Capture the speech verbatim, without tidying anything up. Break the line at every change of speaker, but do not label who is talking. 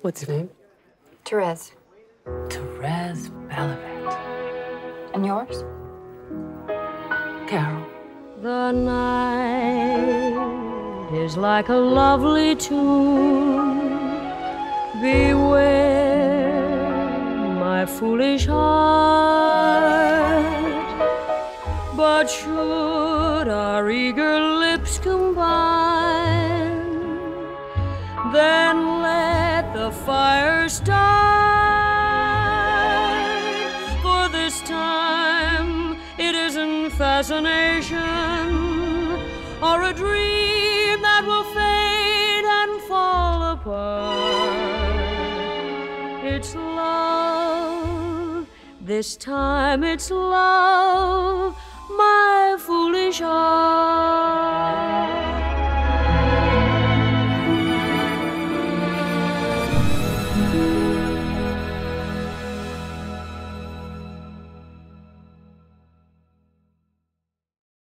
What's your name?
Therese.
Therese Balavet.
And yours?
Carol.
The night is like a lovely tune. Beware, my foolish heart. But should our eager lips combine, then let the fire start. For this time it isn't fascination or a dream that will fade and fall apart. It's love, this time it's love, my foolish heart.